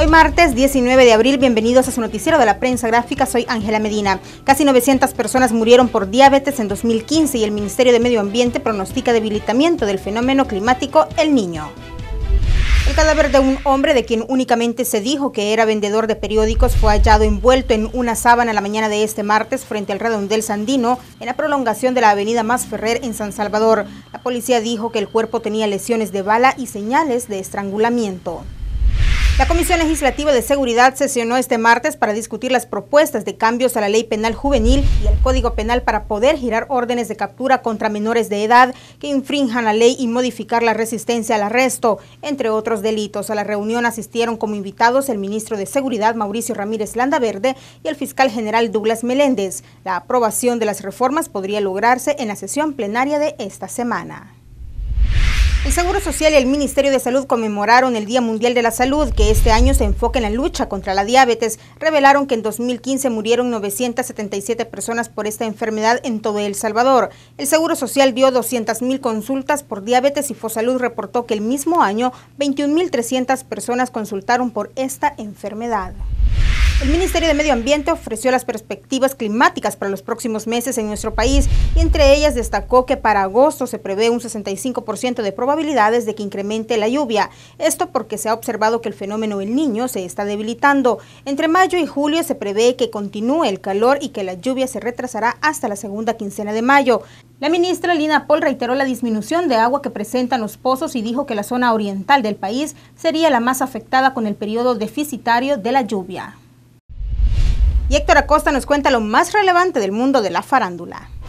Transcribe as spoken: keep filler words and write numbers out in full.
Hoy martes diecinueve de abril, bienvenidos a su noticiero de la prensa gráfica, soy Ángela Medina. Casi novecientas personas murieron por diabetes en dos mil quince y el Ministerio de Medio Ambiente pronostica debilitamiento del fenómeno climático El Niño. El cadáver de un hombre de quien únicamente se dijo que era vendedor de periódicos fue hallado envuelto en una sábana la mañana de este martes frente al Redondel Sandino, en la prolongación de la avenida Masferrer en San Salvador. La policía dijo que el cuerpo tenía lesiones de bala y señales de estrangulamiento. La Comisión Legislativa de Seguridad sesionó este martes para discutir las propuestas de cambios a la Ley Penal Juvenil y al Código Penal para poder girar órdenes de captura contra menores de edad que infrinjan la ley y modificar la resistencia al arresto, entre otros delitos. A la reunión asistieron como invitados el ministro de Seguridad Mauricio Ramírez Landaverde y el fiscal general Douglas Meléndez. La aprobación de las reformas podría lograrse en la sesión plenaria de esta semana. El Seguro Social y el Ministerio de Salud conmemoraron el Día Mundial de la Salud, que este año se enfoca en la lucha contra la diabetes. Revelaron que en dos mil quince murieron novecientas setenta y siete personas por esta enfermedad en todo El Salvador. El Seguro Social dio doscientas mil consultas por diabetes y Fosalud reportó que el mismo año veintiún mil trescientas personas consultaron por esta enfermedad. El Ministerio de Medio Ambiente ofreció las perspectivas climáticas para los próximos meses en nuestro país y entre ellas destacó que para agosto se prevé un sesenta y cinco por ciento de probabilidades de que incremente la lluvia. Esto porque se ha observado que el fenómeno El Niño se está debilitando. Entre mayo y julio se prevé que continúe el calor y que la lluvia se retrasará hasta la segunda quincena de mayo. La ministra Lina Paul reiteró la disminución de agua que presentan los pozos y dijo que la zona oriental del país sería la más afectada con el periodo deficitario de la lluvia. Y Héctor Acosta nos cuenta lo más relevante del mundo de la farándula.